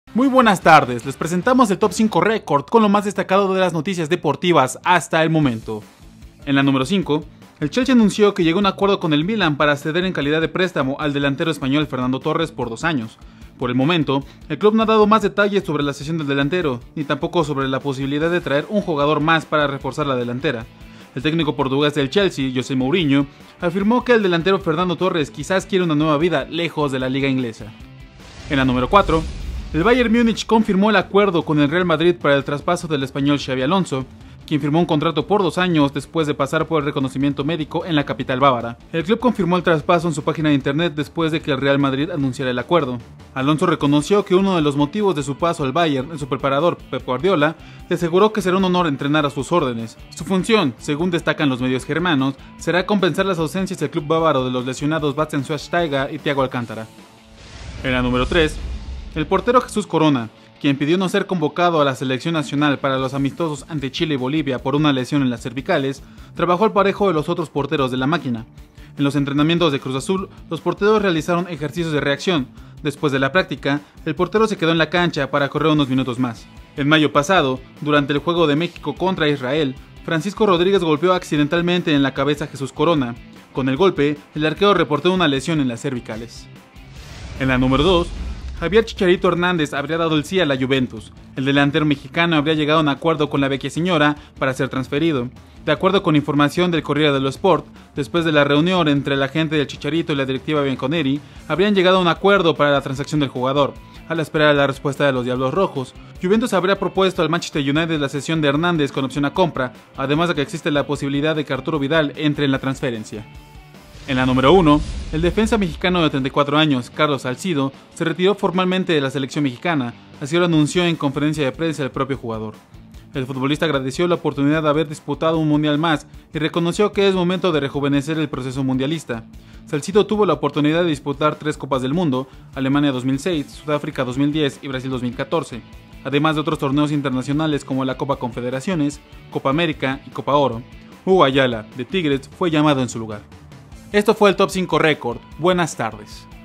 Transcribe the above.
Muy buenas tardes, les presentamos el Top 5 Record con lo más destacado de las noticias deportivas hasta el momento. En la número 5, el Chelsea anunció que llegó a un acuerdo con el Milan para ceder en calidad de préstamo al delantero español Fernando Torres por 2 años. Por el momento, el club no ha dado más detalles sobre la cesión del delantero, ni tampoco sobre la posibilidad de traer un jugador más para reforzar la delantera. El técnico portugués del Chelsea, José Mourinho, afirmó que el delantero Fernando Torres quizás quiere una nueva vida lejos de la liga inglesa. En la número 4, el Bayern Múnich confirmó el acuerdo con el Real Madrid para el traspaso del español Xabi Alonso, quien firmó un contrato por 2 años después de pasar por el reconocimiento médico en la capital bávara. El club confirmó el traspaso en su página de internet después de que el Real Madrid anunciara el acuerdo. Alonso reconoció que uno de los motivos de su paso al Bayern, su preparador Pep Guardiola, le aseguró que será un honor entrenar a sus órdenes. Su función, según destacan los medios germanos, será compensar las ausencias del club bávaro de los lesionados Bastian Schweinsteiger y Thiago Alcántara. En la número 3, el portero Jesús Corona, quien pidió no ser convocado a la selección nacional para los amistosos ante Chile y Bolivia por una lesión en las cervicales, trabajó al parejo de los otros porteros de la máquina. En los entrenamientos de Cruz Azul, los porteros realizaron ejercicios de reacción. Después de la práctica, el portero se quedó en la cancha para correr unos minutos más. En mayo pasado, durante el juego de México contra Israel, Francisco Rodríguez golpeó accidentalmente en la cabeza a Jesús Corona. Con el golpe, el arquero reportó una lesión en las cervicales. En la número 2, Javier Chicharito Hernández habría dado el sí a la Juventus. El delantero mexicano habría llegado a un acuerdo con la vecchia señora para ser transferido. De acuerdo con información del Corriere dello Sport, después de la reunión entre el agente del Chicharito y la directiva Bianconeri, habrían llegado a un acuerdo para la transacción del jugador. A la espera de la respuesta de los Diablos Rojos, Juventus habría propuesto al Manchester United la cesión de Hernández con opción a compra, además de que existe la posibilidad de que Arturo Vidal entre en la transferencia. En la número 1, el defensa mexicano de 34 años, Carlos Salcido, se retiró formalmente de la selección mexicana, así lo anunció en conferencia de prensa el propio jugador. El futbolista agradeció la oportunidad de haber disputado un mundial más y reconoció que es momento de rejuvenecer el proceso mundialista. Salcido tuvo la oportunidad de disputar 3 Copas del Mundo, Alemania 2006, Sudáfrica 2010 y Brasil 2014, además de otros torneos internacionales como la Copa Confederaciones, Copa América y Copa Oro. Hugo Ayala, de Tigres, fue llamado en su lugar. Esto fue el Top 5 Record. Buenas tardes.